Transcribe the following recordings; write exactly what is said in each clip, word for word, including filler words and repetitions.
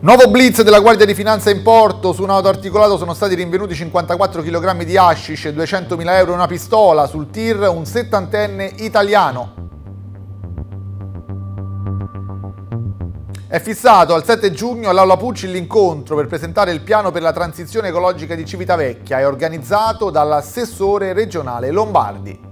Nuovo blitz della Guardia di Finanza in porto. Su un autoarticolato sono stati rinvenuti cinquantaquattro chilogrammi di hashish e duecentomila euro e una pistola. Sul tir un settantenne italiano. È fissato al sette giugno all'Aula Pucci l'incontro per presentare il piano per la transizione ecologica di Civitavecchia. È organizzato dall'assessore regionale Lombardi.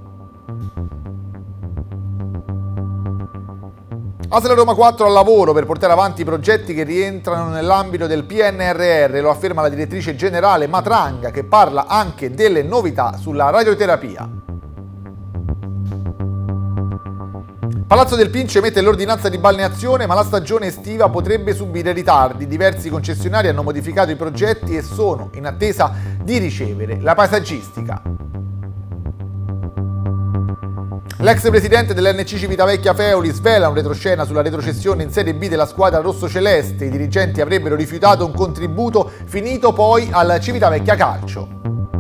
A S L Roma quattro al lavoro per portare avanti i progetti che rientrano nell'ambito del P N R R, lo afferma la direttrice generale Matranga, che parla anche delle novità sulla radioterapia. Palazzo del Pincio emette l'ordinanza di balneazione, ma la stagione estiva potrebbe subire ritardi. Diversi concessionari hanno modificato i progetti e sono in attesa di ricevere la paesaggistica. L'ex presidente dell'N C Civitavecchia Feoli svela un retroscena sulla retrocessione in Serie B della squadra rossocelleste. I dirigenti avrebbero rifiutato un contributo finito poi al Civitavecchia Calcio.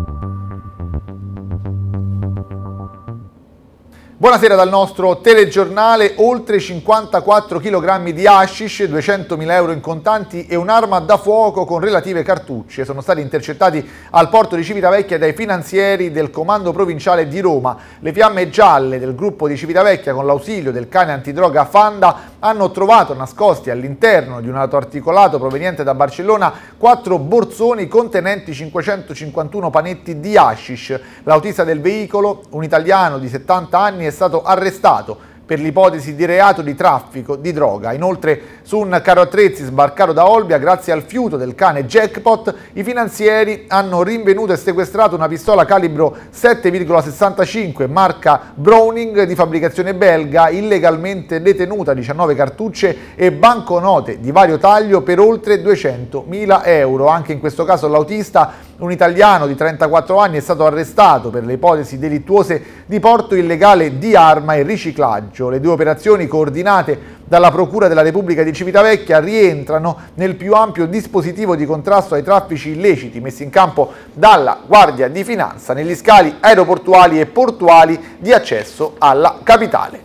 Buonasera dal nostro telegiornale. Oltre cinquantaquattro chilogrammi di hashish, duecentomila euro in contanti e un'arma da fuoco con relative cartucce sono stati intercettati al porto di Civitavecchia dai finanzieri del Comando Provinciale di Roma. Le fiamme gialle del gruppo di Civitavecchia, con l'ausilio del cane antidroga Fanda, hanno trovato nascosti all'interno di un autoarticolato proveniente da Barcellona quattro borsoni contenenti cinquecentocinquantuno panetti di hashish. L'autista del veicolo, un italiano di settanta anni, è stato arrestato per l'ipotesi di reato di traffico di droga. Inoltre, su un carro attrezzi sbarcato da Olbia, grazie al fiuto del cane Jackpot, i finanzieri hanno rinvenuto e sequestrato una pistola calibro sette virgola sessantacinque marca Browning di fabbricazione belga, illegalmente detenuta, diciannove cartucce e banconote di vario taglio per oltre duecentomila euro. Anche in questo caso l'autista, un italiano di trentaquattro anni, è stato arrestato per le ipotesi delittuose di porto illegale di arma e riciclaggio. Le due operazioni, coordinate dalla Procura della Repubblica di Civitavecchia, rientrano nel più ampio dispositivo di contrasto ai traffici illeciti messi in campo dalla Guardia di Finanza negli scali aeroportuali e portuali di accesso alla capitale.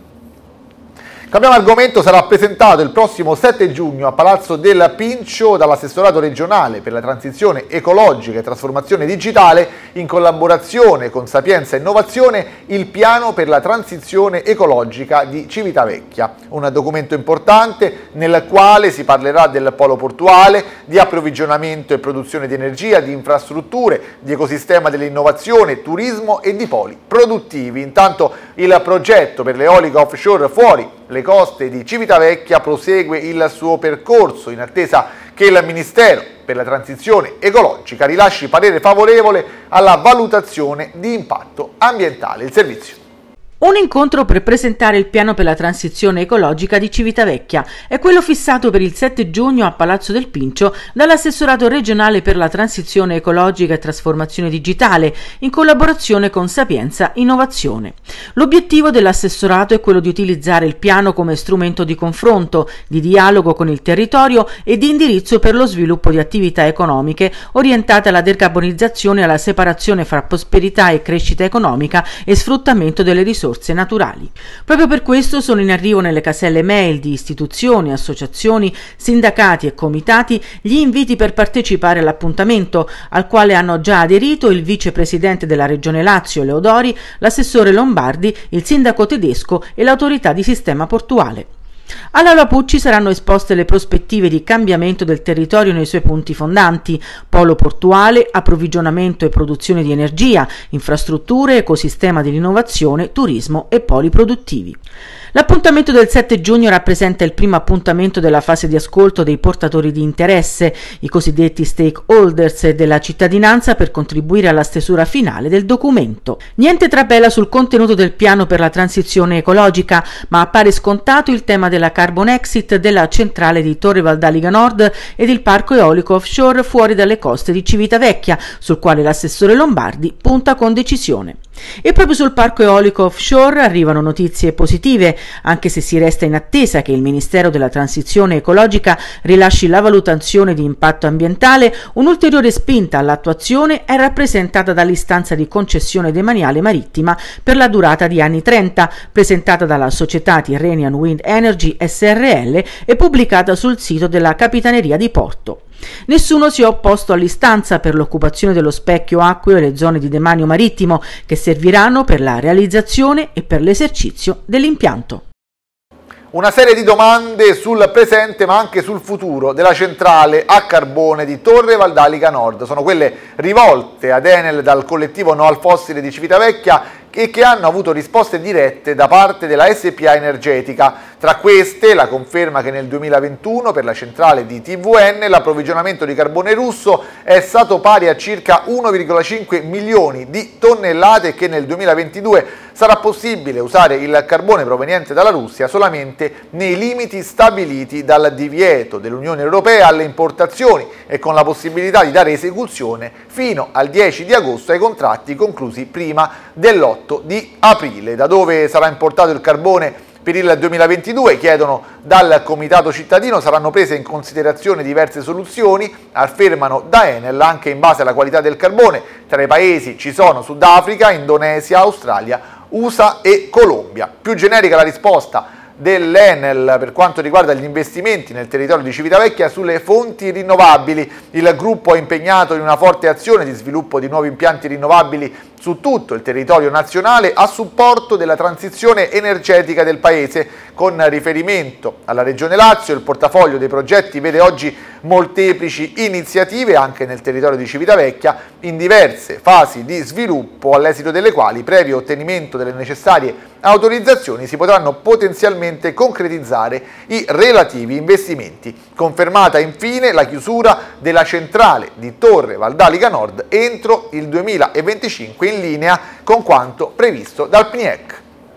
Cambiamo argomento. Sarà presentato il prossimo sette giugno a Palazzo del Pincio dall'assessorato regionale per la transizione ecologica e trasformazione digitale, in collaborazione con Sapienza e Innovazione, il piano per la transizione ecologica di Civitavecchia. Un documento importante nel quale si parlerà del polo portuale, di approvvigionamento e produzione di energia, di infrastrutture, di ecosistema dell'innovazione, turismo e di poli produttivi. Intanto il progetto per l'eolica offshore fuori le coste di Civitavecchia prosegue il suo percorso, in attesa che il Ministero per la transizione ecologica rilasci parere favorevole alla valutazione di impatto ambientale. Il servizio. Un incontro per presentare il piano per la transizione ecologica di Civitavecchia è quello fissato per il sette giugno a Palazzo del Pincio dall'assessorato regionale per la transizione ecologica e trasformazione digitale, in collaborazione con Sapienza Innovazione. L'obiettivo dell'assessorato è quello di utilizzare il piano come strumento di confronto, di dialogo con il territorio e di indirizzo per lo sviluppo di attività economiche orientate alla decarbonizzazione e alla separazione fra prosperità e crescita economica e sfruttamento delle risorse naturali. Proprio per questo sono in arrivo nelle caselle mail di istituzioni, associazioni, sindacati e comitati gli inviti per partecipare all'appuntamento, al quale hanno già aderito il vicepresidente della Regione Lazio Leodori, l'assessore Lombardi, il sindaco tedesco e l'autorità di sistema portuale. All'Aula Pucci saranno esposte le prospettive di cambiamento del territorio nei suoi punti fondanti: polo portuale, approvvigionamento e produzione di energia, infrastrutture, ecosistema dell'innovazione, turismo e poli produttivi. L'appuntamento del sette giugno rappresenta il primo appuntamento della fase di ascolto dei portatori di interesse, i cosiddetti stakeholders della cittadinanza, per contribuire alla stesura finale del documento. Niente trapela sul contenuto del piano per la transizione ecologica, ma appare scontato il tema della carbon exit della centrale di Torre Valdaliga Nord ed il parco eolico offshore fuori dalle coste di Civitavecchia, sul quale l'assessore Lombardi punta con decisione. E proprio sul parco eolico offshore arrivano notizie positive, anche se si resta in attesa che il Ministero della Transizione Ecologica rilasci la valutazione di impatto ambientale. Un'ulteriore spinta all'attuazione è rappresentata dall'istanza di concessione demaniale marittima per la durata di anni trenta, presentata dalla società Tyrrhenian Wind Energy S R L e pubblicata sul sito della Capitaneria di Porto. Nessuno si è opposto all'istanza per l'occupazione dello specchio acqueo e le zone di demanio marittimo che serviranno per la realizzazione e per l'esercizio dell'impianto. Una serie di domande sul presente ma anche sul futuro della centrale a carbone di Torre Valdalica Nord. Sono quelle rivolte ad Enel dal collettivo No al Fossile di Civitavecchia e che hanno avuto risposte dirette da parte della S P A Energetica. Tra queste la conferma che nel duemilaventuno per la centrale di T V N l'approvvigionamento di carbone russo è stato pari a circa uno virgola cinque milioni di tonnellate e che nel duemilaventidue sarà possibile usare il carbone proveniente dalla Russia solamente nei limiti stabiliti dal divieto dell'Unione Europea alle importazioni e con la possibilità di dare esecuzione fino al dieci di agosto ai contratti conclusi prima dell'otto di aprile. Da dove sarà importato il carbone per il duemilaventidue, chiedono dal Comitato Cittadino, saranno prese in considerazione diverse soluzioni, affermano da Enel, anche in base alla qualità del carbone. Tra i paesi ci sono Sudafrica, Indonesia, Australia, U S A e Colombia. Più generica la risposta dell'Enel per quanto riguarda gli investimenti nel territorio di Civitavecchia sulle fonti rinnovabili. Il gruppo è impegnato in una forte azione di sviluppo di nuovi impianti rinnovabili su tutto il territorio nazionale a supporto della transizione energetica del Paese. Con riferimento alla Regione Lazio, il portafoglio dei progetti vede oggi molteplici iniziative anche nel territorio di Civitavecchia in diverse fasi di sviluppo, all'esito delle quali, previo ottenimento delle necessarie autorizzazioni, si potranno potenzialmente concretizzare i relativi investimenti. Confermata infine la chiusura della centrale di Torre Valdalica Nord entro il duemilaventicinque, in linea con quanto previsto dal P N I E C.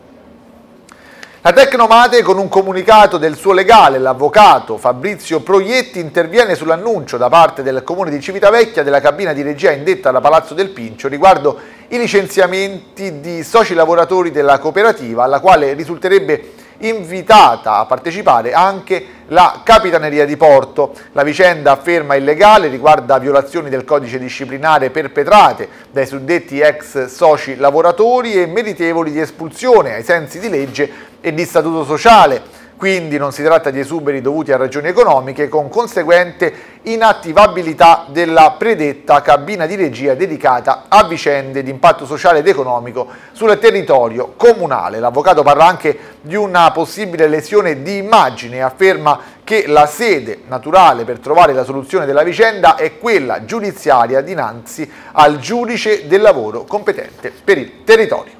La Tecnomate, con un comunicato del suo legale, l'avvocato Fabrizio Proietti, interviene sull'annuncio da parte del Comune di Civitavecchia della cabina di regia indetta da Palazzo del Pincio riguardo i licenziamenti di soci lavoratori della cooperativa, alla quale risulterebbe invitata a partecipare anche la Capitaneria di Porto. La vicenda, afferma il legale, riguarda violazioni del codice disciplinare perpetrate dai suddetti ex soci lavoratori e meritevoli di espulsione ai sensi di legge e di statuto sociale. Quindi non si tratta di esuberi dovuti a ragioni economiche, con conseguente inattivabilità della predetta cabina di regia dedicata a vicende di impatto sociale ed economico sul territorio comunale. L'avvocato parla anche di una possibile lesione di immagine e afferma che la sede naturale per trovare la soluzione della vicenda è quella giudiziaria dinanzi al giudice del lavoro competente per il territorio.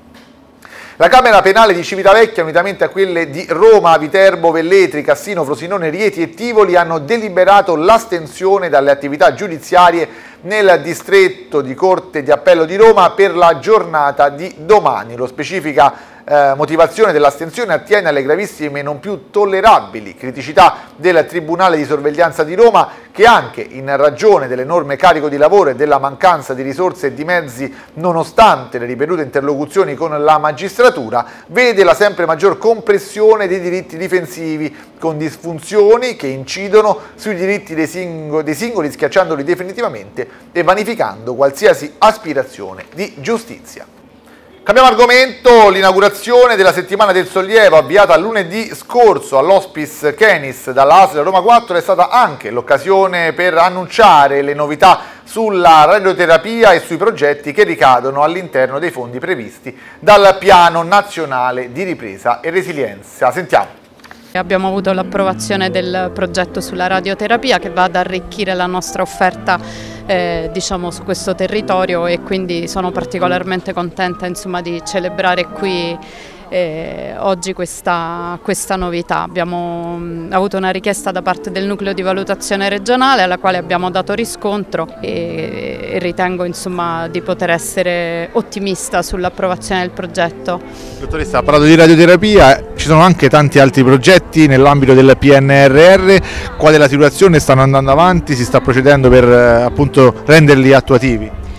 La Camera Penale di Civitavecchia, unitamente a quelle di Roma, Viterbo, Velletri, Cassino, Frosinone, Rieti e Tivoli, hanno deliberato l'astensione dalle attività giudiziarie nel distretto di Corte di Appello di Roma per la giornata di domani. Lo specifica Eh, motivazione dell'astensione attiene alle gravissime e non più tollerabili criticità del Tribunale di Sorveglianza di Roma, che anche in ragione dell'enorme carico di lavoro e della mancanza di risorse e di mezzi, nonostante le ripetute interlocuzioni con la magistratura, vede la sempre maggior compressione dei diritti difensivi, con disfunzioni che incidono sui diritti dei, sing- dei singoli, schiacciandoli definitivamente e vanificando qualsiasi aspirazione di giustizia. Cambiamo argomento. L'inaugurazione della Settimana del Sollievo, avviata lunedì scorso all'Hospice Kenis dalla A S L Roma quattro, è stata anche l'occasione per annunciare le novità sulla radioterapia e sui progetti che ricadono all'interno dei fondi previsti dal Piano Nazionale di Ripresa e Resilienza. Sentiamo. Abbiamo avuto l'approvazione del progetto sulla radioterapia che va ad arricchire la nostra offerta eh, diciamo, su questo territorio, e quindi sono particolarmente contenta, insomma, di celebrare qui eh, oggi questa, questa novità. Abbiamo mh, avuto una richiesta da parte del nucleo di valutazione regionale alla quale abbiamo dato riscontro e, e ritengo, insomma, di poter essere ottimista sull'approvazione del progetto. Dottoressa, ha parlato di radioterapia, ci sono anche tanti altri progetti nell'ambito del P N R R. Qual è la situazione? Stanno andando avanti? Si sta procedendo per appunto renderli attuativi?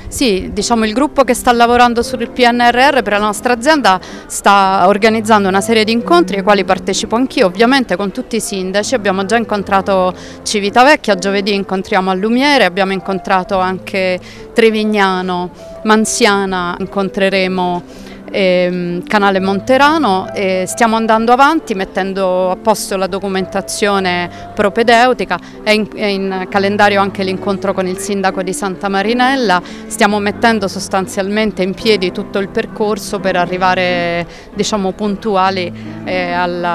Sì, diciamo il gruppo che sta lavorando sul P N R R per la nostra azienda sta organizzando una serie di incontri ai quali partecipo anch'io, ovviamente con tutti i sindaci. Abbiamo già incontrato Civitavecchia, giovedì incontriamo a Lumiere, abbiamo incontrato anche Trevignano, Mansiana, incontreremo ehm, Canale Monterano e stiamo andando avanti mettendo a posto la documentazione propedeutica. È in, è in calendario anche l'incontro con il sindaco di Santa Marinella, stiamo mettendo sostanzialmente in piedi tutto il percorso per arrivare, diciamo, puntuali eh,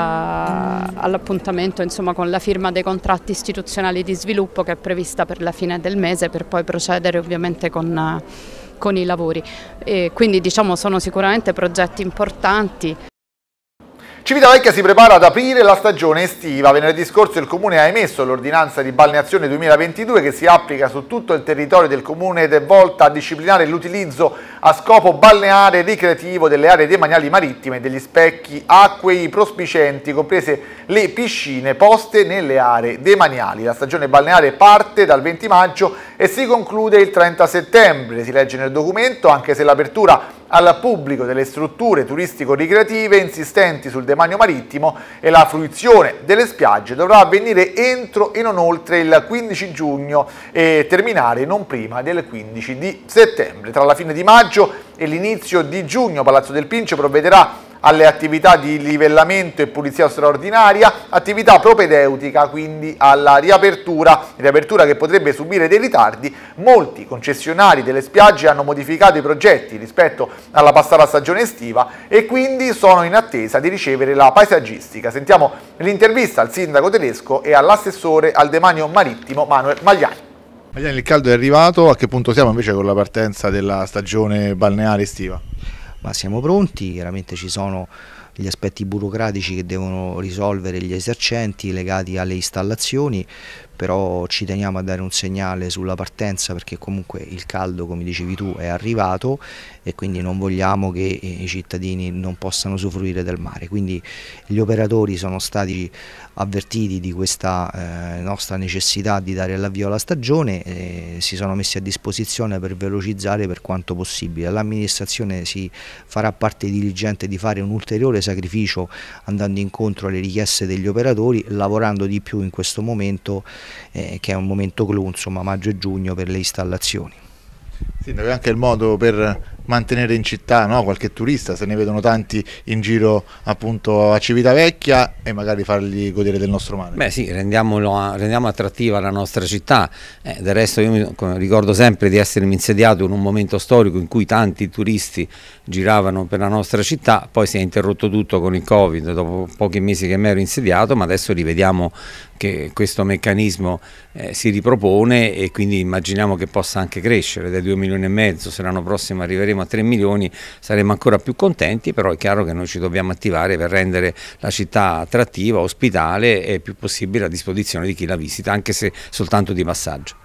all'appuntamento, insomma, con la firma dei contratti istituzionali di sviluppo che è prevista per la fine del mese, per poi procedere ovviamente con con i lavori, e quindi diciamo sono sicuramente progetti importanti. Civitavecchia si prepara ad aprire la stagione estiva. Venerdì scorso il Comune ha emesso l'ordinanza di balneazione duemilaventidue che si applica su tutto il territorio del Comune ed è volta a disciplinare l'utilizzo a scopo balneare e ricreativo delle aree demaniali marittime e degli specchi acquei prospicenti, comprese le piscine poste nelle aree demaniali. La stagione balneare parte dal venti maggio e si conclude il trenta settembre. Si legge nel documento, anche se l'apertura al pubblico delle strutture turistico-ricreative insistenti sul demanio marittimo e la fruizione delle spiagge dovrà avvenire entro e non oltre il quindici giugno e terminare non prima del quindici di settembre. Tra la fine di maggio e l'inizio di giugno Palazzo del Pincio provvederà alle attività di livellamento e pulizia straordinaria, attività propedeutica quindi alla riapertura, riapertura che potrebbe subire dei ritardi. Molti concessionari delle spiagge hanno modificato i progetti rispetto alla passata stagione estiva e quindi sono in attesa di ricevere la paesaggistica. Sentiamo l'intervista al sindaco tedesco e all'assessore al demanio marittimo Manuel Magliani. Magliani, il caldo è arrivato, a che punto siamo invece con la partenza della stagione balneare estiva? Ma siamo pronti, chiaramente ci sono gli aspetti burocratici che devono risolvere gli esercenti legati alle installazioni, però ci teniamo a dare un segnale sulla partenza perché comunque il caldo, come dicevi tu, è arrivato e quindi non vogliamo che i cittadini non possano usufruire del mare, quindi gli operatori sono stati avvertiti di questa eh, nostra necessità di dare l'avvio alla stagione e si sono messi a disposizione per velocizzare per quanto possibile. L'amministrazione si farà parte diligente di fare un ulteriore sacrificio andando incontro alle richieste degli operatori, lavorando di più in questo momento eh, che è un momento clou, insomma maggio e giugno, per le installazioni. Sindaco, è anche il modo per mantenere in città, no? Qualche turista, se ne vedono tanti in giro appunto a Civitavecchia, e magari fargli godere del nostro mare. Beh sì, rendiamolo, rendiamo attrattiva la nostra città, eh, del resto io mi ricordo sempre di essermi insediato in un momento storico in cui tanti turisti giravano per la nostra città, poi si è interrotto tutto con il Covid dopo pochi mesi che mi ero insediato, ma adesso rivediamo che questo meccanismo eh, si ripropone e quindi immaginiamo che possa anche crescere dai due milioni e mezzo, se l'anno prossimo arriveremo a tre milioni saremo ancora più contenti, però è chiaro che noi ci dobbiamo attivare per rendere la città attrattiva, ospitale e più possibile a disposizione di chi la visita, anche se soltanto di passaggio.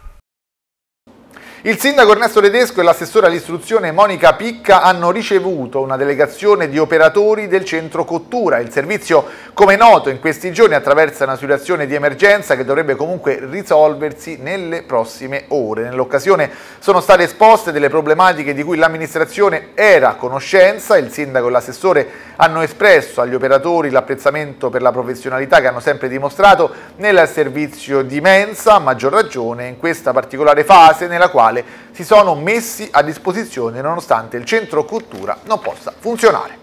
Il sindaco Ernesto Tedesco e l'assessore all'istruzione Monica Picca hanno ricevuto una delegazione di operatori del centro cottura. Il servizio, come noto, in questi giorni attraversa una situazione di emergenza che dovrebbe comunque risolversi nelle prossime ore. Nell'occasione sono state esposte delle problematiche di cui l'amministrazione era a conoscenza. Il sindaco e l'assessore hanno espresso agli operatori l'apprezzamento per la professionalità che hanno sempre dimostrato nel servizio di mensa, a maggior ragione in questa particolare fase nella quale si sono messi a disposizione nonostante il centro cultura non possa funzionare.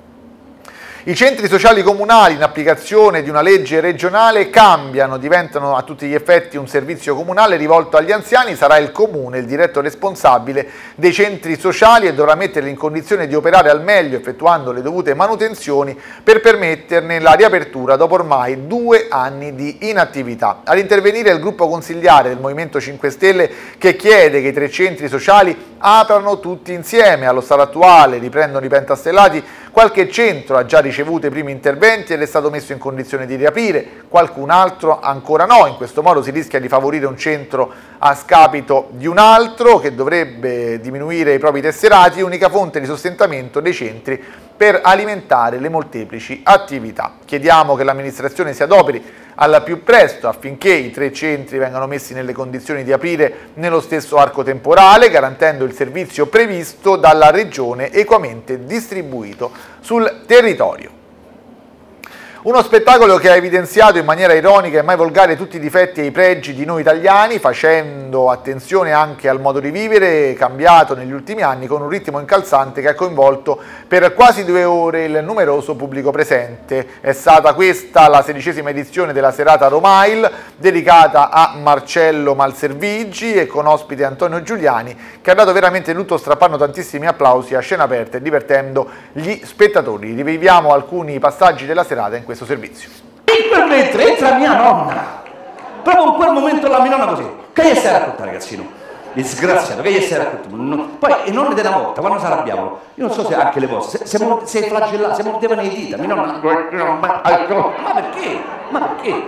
I centri sociali comunali, in applicazione di una legge regionale, cambiano, diventano a tutti gli effetti un servizio comunale rivolto agli anziani. Sarà il comune il diretto responsabile dei centri sociali e dovrà metterli in condizione di operare al meglio effettuando le dovute manutenzioni per permetterne la riapertura dopo ormai due anni di inattività. Ad intervenire il gruppo consigliare del Movimento cinque Stelle che chiede che i tre centri sociali aprano tutti insieme. Allo stato attuale, riprendono i pentastellati, qualche centro ha già ricevuto i primi interventi ed è stato messo in condizione di riaprire, qualcun altro ancora no. In questo modo si rischia di favorire un centro a scapito di un altro che dovrebbe diminuire i propri tesserati, unica fonte di sostentamento dei centri per alimentare le molteplici attività. Chiediamo che l'amministrazione si adoperi al più presto affinché i tre centri vengano messi nelle condizioni di aprire nello stesso arco temporale, garantendo il servizio previsto dalla Regione equamente distribuito sul territorio. Uno spettacolo che ha evidenziato in maniera ironica e mai volgare tutti i difetti e i pregi di noi italiani, facendo attenzione anche al modo di vivere cambiato negli ultimi anni con un ritmo incalzante che ha coinvolto per quasi due ore il numeroso pubblico presente. È stata questa la sedicesima edizione della serata Romail, dedicata a Marcello Malservigi e con ospite Antonio Giuliani, che ha dato veramente tutto strappando tantissimi applausi a scena aperta e divertendo gli spettatori. Riviviamo alcuni passaggi della serata in questo servizio. In quel mentre entra mia nonna, proprio in quel momento la mia nonna così, che gli stai a raccontare, ragazzino? Disgraziato, che gli stai a raccontare? No. Poi i nonni della volta, quando si arrabbiavano, io non so se anche le vostre, se, se, se flagellati, se mordevano le dita, mia nonna, ma perché? Ma perché?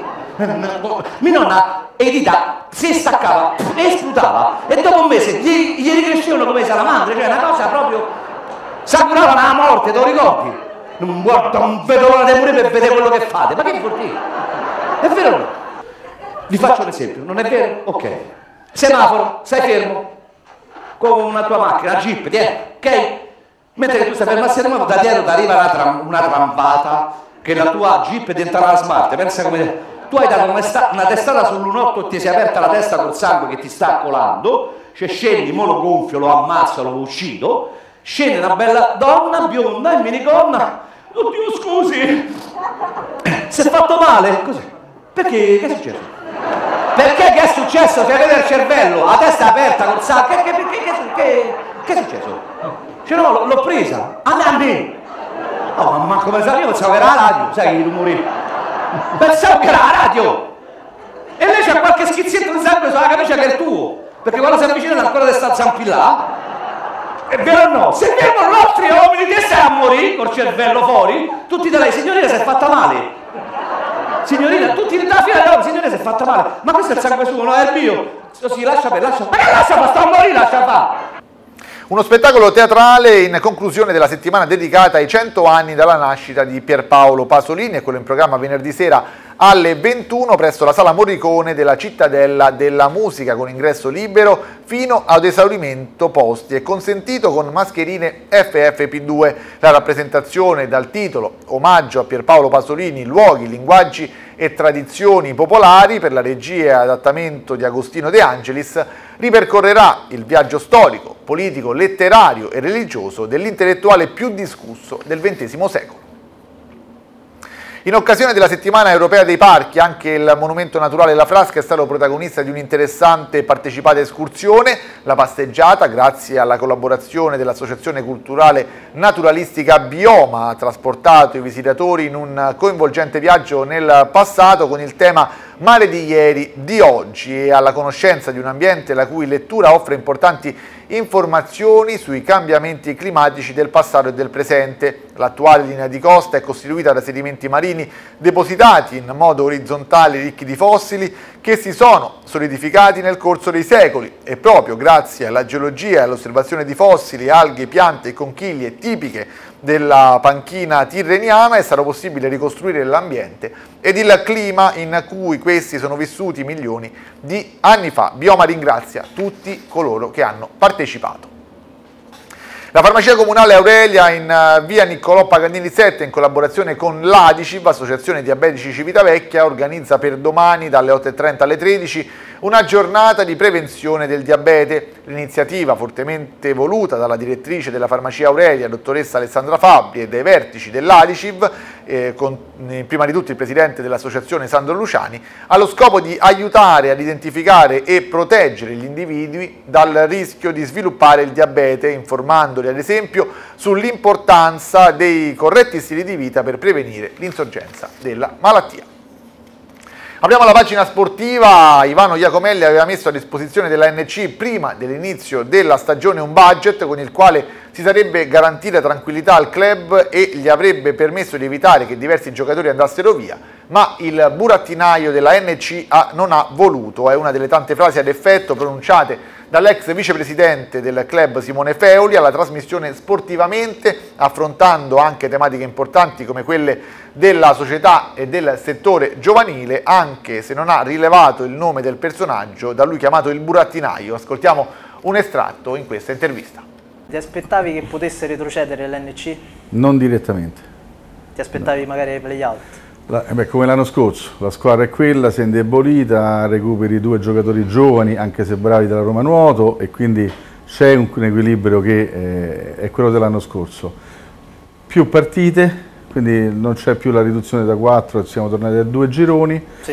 Mia nonna e dita si staccava e sputava e dopo un mese gli, gli ricrescevano come salamandre, cioè una cosa proprio, s'auguravano alla morte, te lo ricordi? Non guarda, non vedo l'ora di morire per vedere quello che fate, ma che vuol dire? È vero o no? Vi faccio un esempio, non è vero? Ok. Semaforo, stai fermo, con una tua macchina, una jeep, tieni, ok? Mentre che tu stai fermo al semaforo, da dietro ti arriva una, tram, una trambata, che la tua jeep diventa una smart, pensa come... Tu hai dato una, una testata sull'unotto e ti sei aperta la testa col sangue che ti sta colando, cioè scendi, mo lo gonfio, lo ammazzo, lo uccido, scende una bella donna bionda in minigonna. Oddio, scusi, si è fatto male? Così. Perché? Che è successo? Perché che è successo? Ti avete il cervello, la testa è aperta col sangue. Che, che, che, che, che, che è successo? Cioè no, l'ho presa. A me. Oh, ma come sai, io pensavo che era la radio, sai i rumori? Pensavo che era la radio. E lei c'ha qualche schizzetto di sangue sulla camicia che è il tuo. Perché quando si avvicinano ancora di sta zampilla. È vero o no? Se vengono altri uomini che stai a morire col cervello fuori, tutti da lei, signorina si è fatta male. Signorina, tutti da fila della signorina si è fatta male. Ma questo è il sangue suo, no? È il mio. Sì, lascia per, lascia. Ma che lascia fa? Sta a morire, lascia fa. Uno spettacolo teatrale in conclusione della settimana dedicata ai cento anni dalla nascita di Pierpaolo Pasolini, e quello in programma venerdì sera alle ventuno presso la Sala Morricone della Cittadella della Musica, con ingresso libero fino ad esaurimento posti e consentito con mascherine F F P due. La rappresentazione dal titolo Omaggio a Pierpaolo Pasolini, luoghi, linguaggi e tradizioni popolari, per la regia e adattamento di Agostino De Angelis, ripercorrerà il viaggio storico, politico, letterario e religioso dell'intellettuale più discusso del ventesimo secolo. In occasione della settimana europea dei parchi, anche il monumento naturale La Frasca è stato protagonista di un'interessante e partecipata escursione. La passeggiata, grazie alla collaborazione dell'Associazione Culturale Naturalistica Bioma, ha trasportato i visitatori in un coinvolgente viaggio nel passato con il tema Mare di ieri, di oggi, e alla conoscenza di un ambiente la cui lettura offre importanti informazioni sui cambiamenti climatici del passato e del presente. L'attuale linea di costa è costituita da sedimenti marini depositati in modo orizzontale ricchi di fossili che si sono solidificati nel corso dei secoli, e proprio grazie alla geologia e all'osservazione di fossili, alghe, piante e conchiglie tipiche della panchina tirreniana è stato possibile ricostruire l'ambiente ed il clima in cui questi sono vissuti milioni di anni fa. Bioma ringrazia tutti coloro che hanno partecipato. La farmacia comunale Aurelia in via Niccolò Paganini sette, in collaborazione con l'Adicib, Associazione Diabetici Civitavecchia, organizza per domani dalle otto e trenta alle tredici una giornata di prevenzione del diabete. L'iniziativa, fortemente voluta dalla direttrice della farmacia Aurelia, dottoressa Alessandra Fabbri, e dai vertici dell'Adicib, eh, con eh, prima di tutto il presidente dell'associazione Sandro Luciani, ha lo scopo di aiutare ad identificare e proteggere gli individui dal rischio di sviluppare il diabete, informandoli ad esempio sull'importanza dei corretti stili di vita per prevenire l'insorgenza della malattia. Apriamo la pagina sportiva. Ivano Iacomelli aveva messo a disposizione della N C prima dell'inizio della stagione un budget con il quale si sarebbe garantita tranquillità al club e gli avrebbe permesso di evitare che diversi giocatori andassero via, ma il burattinaio della N C A non ha voluto. È una delle tante frasi ad effetto pronunciate dall'ex vicepresidente del club Simone Feoli alla trasmissione Sportivamente, affrontando anche tematiche importanti come quelle della società e del settore giovanile, anche se non ha rilevato il nome del personaggio da lui chiamato il burattinaio. Ascoltiamo un estratto in questa intervista. Ti aspettavi che potesse retrocedere l'N C? Non direttamente. Ti aspettavi no. magari ai play-out? La, beh, come l'anno scorso, la squadra è quella, si è indebolita, recuperi due giocatori giovani, anche se bravi della Roma Nuoto, e quindi c'è un, un equilibrio che eh, è quello dell'anno scorso. Più partite, quindi non c'è più la riduzione da quattro, siamo tornati a due gironi. Sì.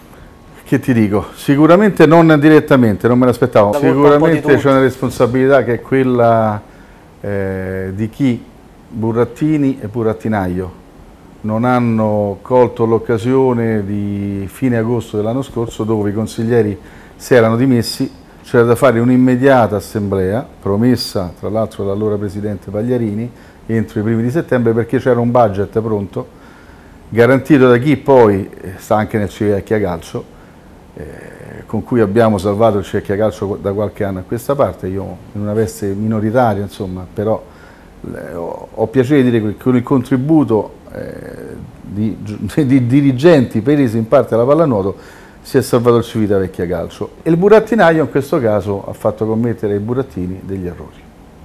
Che ti dico? Sicuramente non direttamente, non me l'aspettavo. Sicuramente c'è una responsabilità che è quella eh, di chi, Burattini e Burattinaio, non hanno colto l'occasione di fine agosto dell'anno scorso, dove i consiglieri si erano dimessi. C'era da fare un'immediata assemblea, promessa tra l'altro dall'allora presidente Pagliarini, entro i primi di settembre, perché c'era un budget pronto, garantito da chi poi sta anche nel Civitavecchia Calcio, eh, con cui abbiamo salvato il Civitavecchia Calcio da qualche anno a questa parte, io in una veste minoritaria, insomma, però eh, ho, ho piacere di dire che con il contributo eh, di, di dirigenti presi in parte alla pallanuoto si è salvato il Civitavecchia Calcio, e il burattinaio in questo caso ha fatto commettere ai burattini degli errori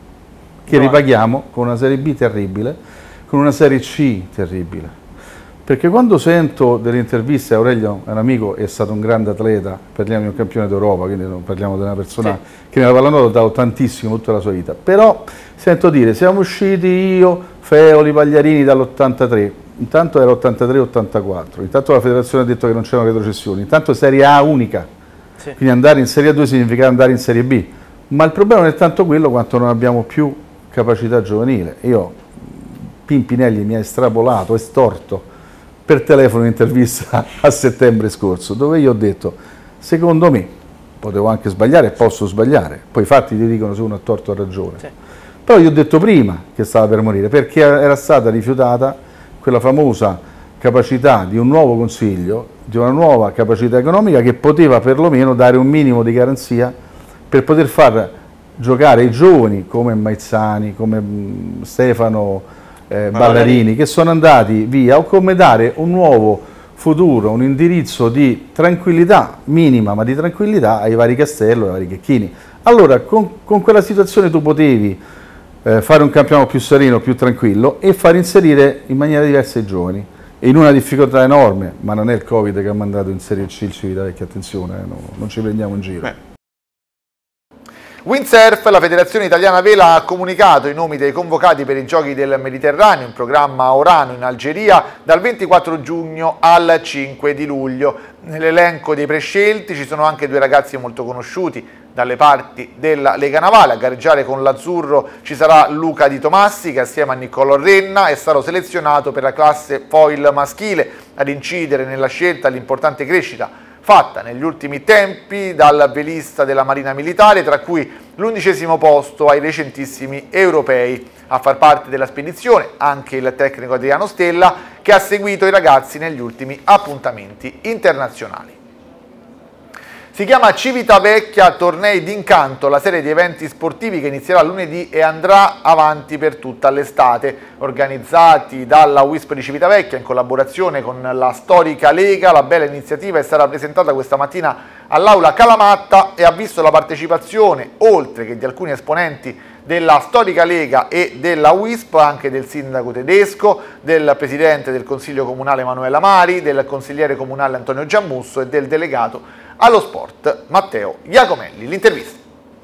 che no. ripaghiamo con una Serie B terribile, con una Serie C terribile, perché quando sento delle interviste, Aurelio è un amico, è stato un grande atleta, parliamo di un campione d'Europa, quindi non parliamo di una persona sì. che nella pallanuoto ha dato tantissimo tutta la sua vita, però sento dire siamo usciti io, Feoli, Pagliarini dall'ottantatré, intanto era ottantatré ottantaquattro, intanto la federazione ha detto che non c'erano retrocessioni, intanto Serie A unica, sì. quindi andare in Serie A due significa andare in Serie B, ma il problema non è tanto quello quanto non abbiamo più capacità giovanile. Io, Pimpinelli mi ha estrapolato, estorto per telefono un'intervista a settembre scorso, dove io ho detto, secondo me, potevo anche sbagliare, posso sbagliare, poi i fatti ti dicono se uno ha torto o ragione, sì. però io ho detto prima che stava per morire, perché era stata rifiutata quella famosa capacità di un nuovo consiglio, di una nuova capacità economica che poteva perlomeno dare un minimo di garanzia per poter far giocare i giovani come Maizzani, come Stefano eh, Ballarini, che sono andati via, o come dare un nuovo futuro, un indirizzo di tranquillità minima, ma di tranquillità ai vari Castello e ai vari Checchini. Allora con, con quella situazione tu potevi eh, fare un campionato più sereno, più tranquillo, e far inserire in maniera diversa i giovani, e in una difficoltà enorme, ma non è il Covid che ha mandato in Serie C il Civitavecchia, attenzione, eh, no, non ci prendiamo in giro. Beh. Windsurf, la Federazione Italiana Vela ha comunicato i nomi dei convocati per i Giochi del Mediterraneo in programma a Orano in Algeria dal ventiquattro giugno al cinque di luglio. Nell'elenco dei prescelti ci sono anche due ragazzi molto conosciuti dalle parti della Lega Navale. A gareggiare con l'Azzurro ci sarà Luca Di Tomassi, che assieme a Niccolò Renna è stato selezionato per la classe foil maschile. Ad incidere nella scelta l'importante crescita fatta negli ultimi tempi dal velista della Marina Militare, tra cui l'undicesimo posto ai recentissimi europei. A far parte della spedizione anche il tecnico Adriano Stella, che ha seguito i ragazzi negli ultimi appuntamenti internazionali. Si chiama Civitavecchia Tornei d'Incanto, la serie di eventi sportivi che inizierà lunedì e andrà avanti per tutta l'estate, organizzati dalla W I S P di Civitavecchia in collaborazione con la storica Lega. La bella iniziativa è stata presentata questa mattina all'Aula Calamatta e ha visto la partecipazione, oltre che di alcuni esponenti della storica Lega e della W I S P, anche del sindaco tedesco, del presidente del Consiglio Comunale Emanuela Mari, del consigliere comunale Antonio Giammusso e del delegato allo sport Matteo Iacomelli. L'intervista.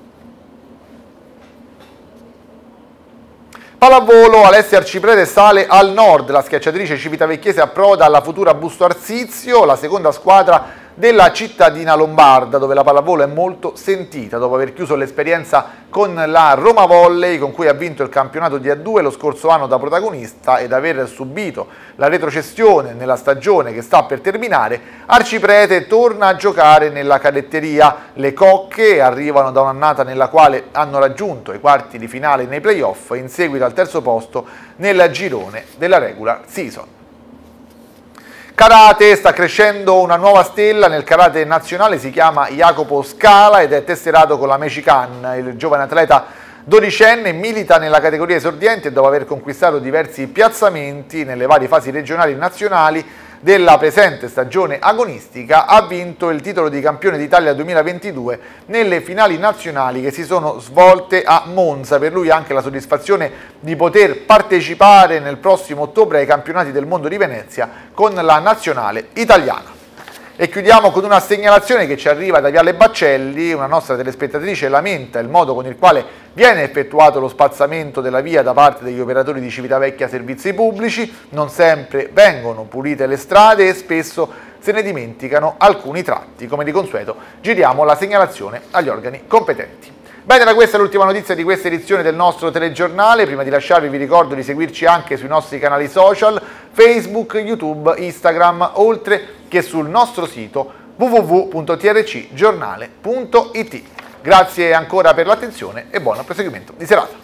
Pallavolo, Alessia Arciprete sale al nord, la schiacciatrice civitavecchiese approda alla futura Busto Arsizio, la seconda squadra della cittadina lombarda, dove la pallavolo è molto sentita dopo aver chiuso l'esperienza con la Roma Volley, con cui ha vinto il campionato di A due lo scorso anno da protagonista, ed aver subito la retrocessione nella stagione che sta per terminare. Arciprete torna a giocare nella cadetteria. Le cocche arrivano da un'annata nella quale hanno raggiunto i quarti di finale nei playoff, in seguito al terzo posto nel girone della regular season. Karate, sta crescendo una nuova stella nel karate nazionale, si chiama Jacopo Scala ed è tesserato con la Mexican. Il giovane atleta dodicenne milita nella categoria esordienti e dopo aver conquistato diversi piazzamenti nelle varie fasi regionali e nazionali della presente stagione agonistica ha vinto il titolo di campione d'Italia duemilaventidue nelle finali nazionali che si sono svolte a Monza. Per lui anche la soddisfazione di poter partecipare nel prossimo ottobre ai campionati del mondo di Venezia con la nazionale italiana. E chiudiamo con una segnalazione che ci arriva da Viale Baccelli. Una nostra telespettatrice lamenta il modo con il quale viene effettuato lo spazzamento della via da parte degli operatori di Civitavecchia Servizi Pubblici. Non sempre vengono pulite le strade e spesso se ne dimenticano alcuni tratti. Come di consueto giriamo la segnalazione agli organi competenti. Bene, da questa è l'ultima notizia di questa edizione del nostro telegiornale. Prima di lasciarvi vi ricordo di seguirci anche sui nostri canali social, Facebook, YouTube, Instagram, oltre che sul nostro sito w w w punto t r c giornale punto i t. Grazie ancora per l'attenzione e buon proseguimento di serata.